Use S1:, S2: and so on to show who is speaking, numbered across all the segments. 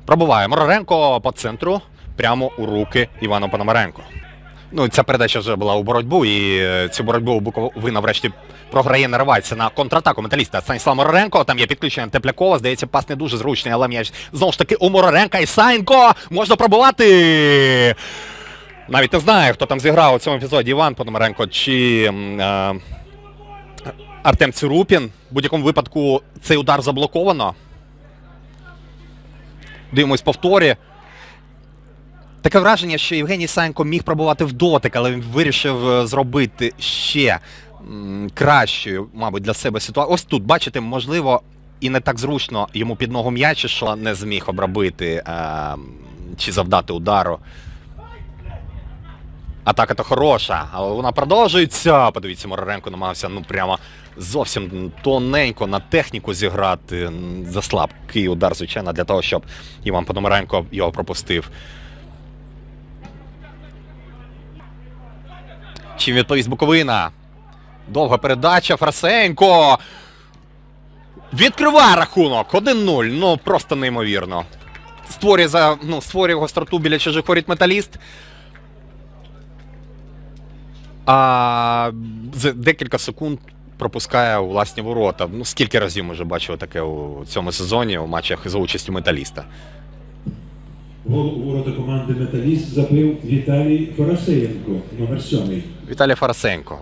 S1: Пробиває Мороренко по центру, прямо у руки Івану Пономаренку. Ну, ця передача вже була у боротьбу, і цю боротьбу Буковина врешті програє, наривається на контратаку металіста Станіслав Мороренко. Там є підключення Теплякова, здається, пас не дуже зручний, але м'яч знову ж таки у Мороренка. Ісаєнко можна пробивати! Навіть не знаю, хто там зіграв у цьому епізоді, Іван Пономаренко чи Артем Цюрупін. В будь-якому випадку цей удар заблоковано. Дивимось повторі. Таке враження, що Євгеній Ісаєнко міг пробувати в дотик, але він вирішив зробити ще кращою, мабуть, для себе ситуацію. Ось тут, бачите, можливо, і не так зручно йому під ногу м'яч, що не зміг обробити чи завдати удару. Атака то хороша, але вона продовжується. Подивіться, Мороренко намагався, ну, прямо зовсім тоненько на техніку зіграти. Заслабкий удар, звичайно, для того, щоб Іван Пономаренко його пропустив. Чим відповість Буковина? Довга передача, Фарасенко! Відкриває рахунок, 1-0, ну просто неймовірно. Створює гостроту біля чужих воріт металіст. А за декілька секунд пропускає у власні ворота. Ну, скільки разів ми вже бачили таке у цьому сезоні у матчах за участю металіста.
S2: Гол у ворота команди «Металіст» забив Віталій Фарасенко, номер 7.
S1: Віталій Фарасенко.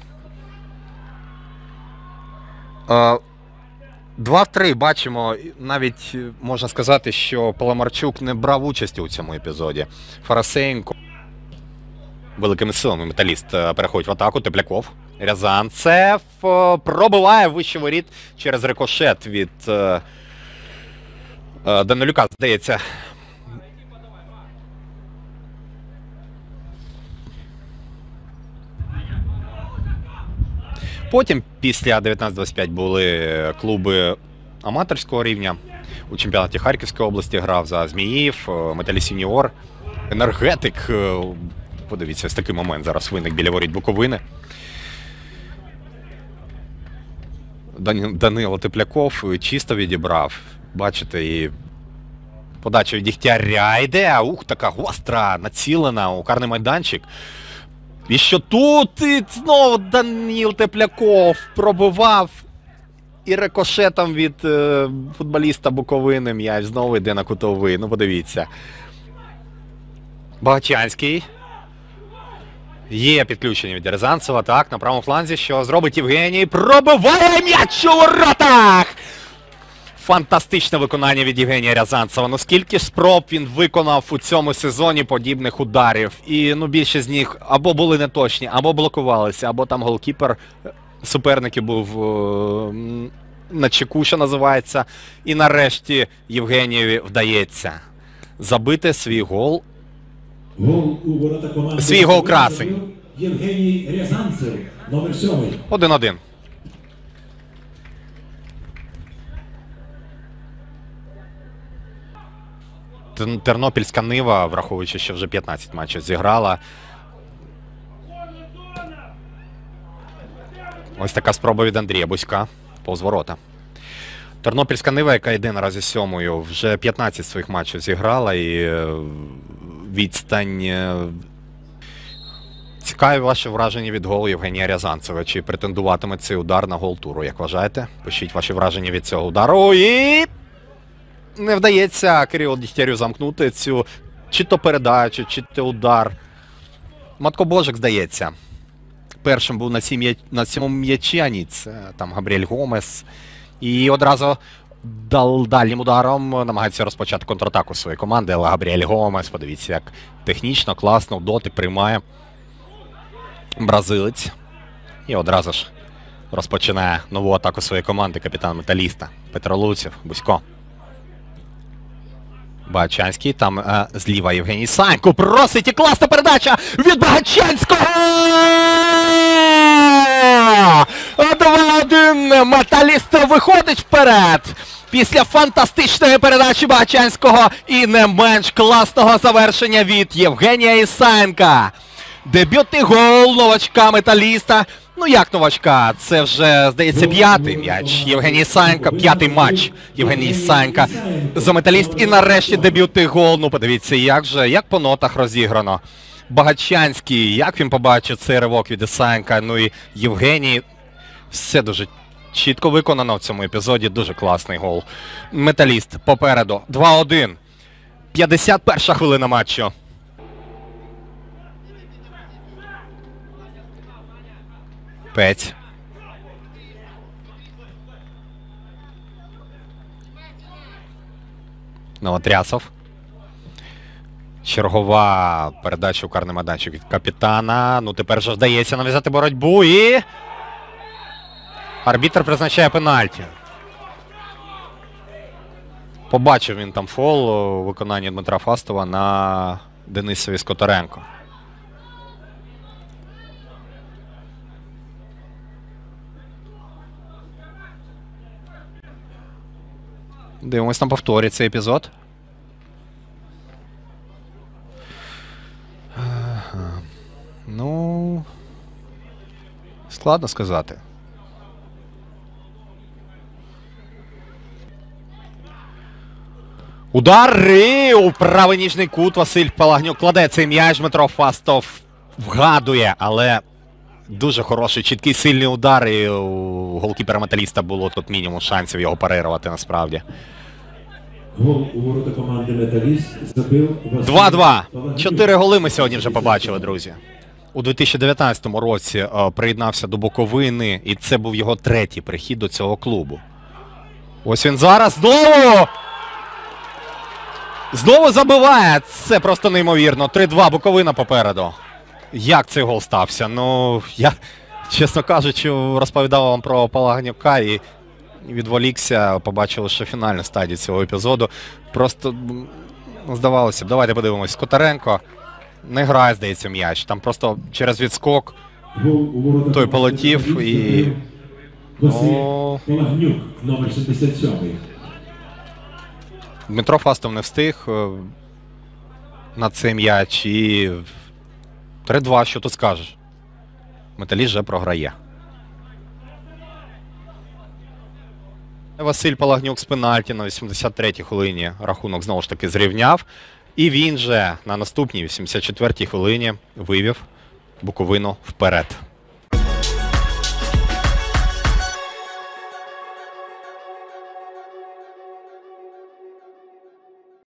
S1: 2-3 бачимо, навіть можна сказати, що Паламарчук не брав участі у цьому епізоді. Фарасенко. Великими силами металіст переходить в атаку. Тепляков. Рязанцев пробиває вище воріт через рикошет від Данилюка, здається. Потім, після 19-25, були клуби аматорського рівня. У чемпіонаті Харківської області грав за Зміїв, Металіст Юніор, Енергетик. Подивіться, ось такий момент зараз виник біля воріт Буковини. Данило Тепляков чисто відібрав. Бачите, і подача від Дігтяря йде. Ух, така гостра, націлена у карний майданчик. І що тут? І знову Данил Тепляков пробивав. І рикошетом від футболіста Буковини м'яч знову йде на кутовий. Ну, подивіться. Багачанський. Є підключення від Рязанцева. Так, на правому фланзі. Що зробить Євгеній? Пробиває м'яч у воротах! Фантастичне виконання від Євгенія Рязанцева. Ну скільки ж спроб він виконав у цьому сезоні подібних ударів. І ну більше з них або були неточні, або блокувалися, або там голкіпер суперників був на чеку, що називається. І нарешті Євгенієві вдається забити свій гол.
S2: Гол у ворота команди.
S1: Свій гол красень.
S2: Євгеній Рязанцев, номер 7.
S1: 1-1. Тернопільська Нива, враховуючи, що вже 15 матчів зіграла. Ось така спроба від Андрія Буська. Повз ворота. Тернопільська Нива, яка йде наразі 7-ю, вже 15 своїх матчів зіграла і відстань. Цікаві ваші враження від голу Євгенія Рязанцева. Чи претендуватиме цей удар на гол туру, як вважаєте? Пишіть ваші враження від цього удару. І не вдається Кирилу Дігтярю замкнути цю чи то передачу, чи то удар. Матко Божик, здається. Першим був на цьому м'ячі, а ні, це там Габріель Гомес. І одразу дальнім ударом намагається розпочати контратаку своєї команди. Але Габріель Гомес, подивіться, як технічно, класно, дотик приймає бразилець. І одразу ж розпочинає нову атаку своєї команди капітан Металіста Петро Луців, Бусько. Багачанський, там зліва Євгеній Ісаєнко просить, і класна передача від Багачанського! 2-1, Металіст виходить вперед після фантастичної передачі Багачанського і не менш класного завершення від Євгенія Ісаєнка. Дебютний гол новачка Металіста Ну як новачка, це вже, здається, п'ятий м'яч. Євгеній Саєнко, п'ятий матч. Євгеній Саєнко за Металіст. І нарешті дебютний гол. Ну подивіться, як по нотах розіграно. Багачанський, як він побачив цей ривок від Ісаєнка. Ну і Євгеній. Все дуже чітко виконано в цьому епізоді. Дуже класний гол. Металіст попереду. 2-1. 51-ша хвилина матчу. Пець. Новотрясов. Чергова передача у карний майданчик від капітана. Ну тепер вже вдається нав'язати боротьбу і... Арбітр призначає пенальті. Побачив він там фол у виконанні Дмитра Фастова на Денисові Скотаренко. Дивимось на повторі цей епізод. Ну, складно сказати. Удар і у правий ніжний кут Василь Палагнюк кладе цей м'яч. Дмитро Фастов вгадує, але дуже хороший, чіткий, сильний удар. І у голкіпера Металіста було тут мінімум шансів його парирувати насправді.
S2: Гол у ворота команди Металіст забив Василь
S1: 2-2.
S2: Палагнюк.
S1: 4 голи ми сьогодні вже побачили, друзі. У 2019 році приєднався до Буковини, і це був його третій прихід до цього клубу. Ось він зараз знову! Знову забиває! Це просто неймовірно. 3-2, Буковина попереду. Як цей гол стався? Ну, я, чесно кажучи, розповідав вам про Палагнюка і відволікся, побачив, що фінальна стадія цього епізоду. Просто, здавалося б, давайте подивимось. Скотаренко не грає, здається, м'яч. Там просто через відскок
S2: Гол у ворота
S1: той
S2: команди
S1: полетів
S2: Металіст
S1: і...
S2: забив Василь
S1: Ну...
S2: Палагнюк, номер 77.
S1: Дмитро Фастов не встиг на цей м'яч і 3-2, що тут скажеш? Металіст вже програє. Василь Палагнюк з пенальті на 83-й хвилині рахунок знову ж таки зрівняв. І він же на наступній 84-й хвилині вивів Буковину вперед.